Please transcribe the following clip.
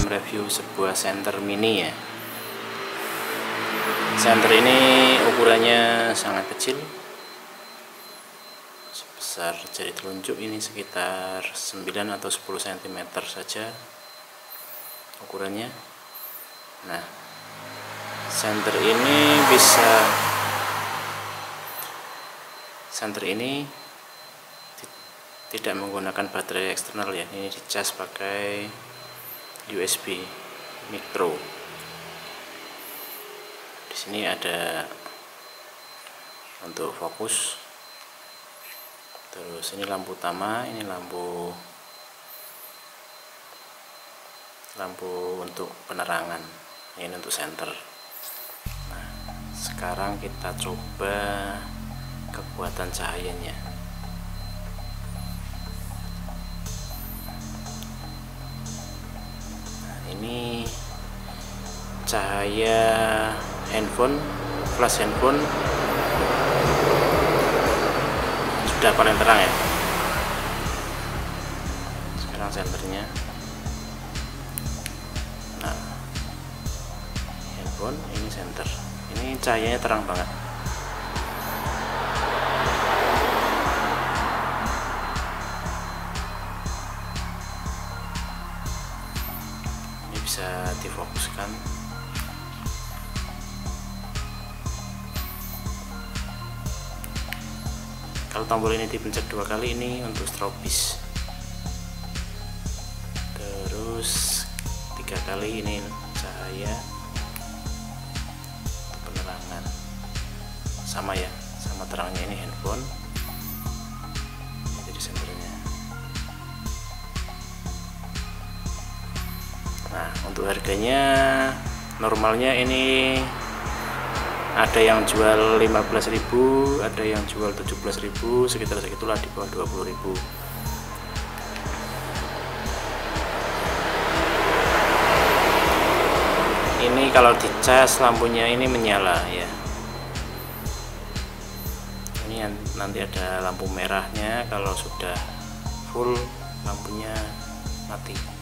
mereview sebuah senter mini ya. Senter ini ukurannya sangat kecil, sebesar jari telunjuk, ini sekitar 9 atau 10 cm saja ukurannya. Nah, senter ini tidak menggunakan baterai eksternal ya, ini dicas pakai USB micro. Di sini ada untuk fokus, terus ini lampu utama, ini lampu untuk penerangan, ini untuk senter. Nah, sekarang kita coba kekuatan cahayanya. Ini cahaya handphone, flash handphone sudah paling terang ya. Sekarang senternya, nah handphone, ini senter, ini cahayanya terang banget. Bisa difokuskan. Kalau tombol ini dipencet 2 kali, ini untuk strobis, terus 3 kali ini cahaya untuk penerangan. Sama ya, sama terangnya ini handphone. Ini jadi senternya. Nah, untuk harganya normalnya ini ada yang jual 15.000, ada yang jual 17.000, sekitar segitulah, di bawah 20.000. Ini kalau dicas lampunya ini menyala ya. Ini nanti ada lampu merahnya, kalau sudah full lampunya mati.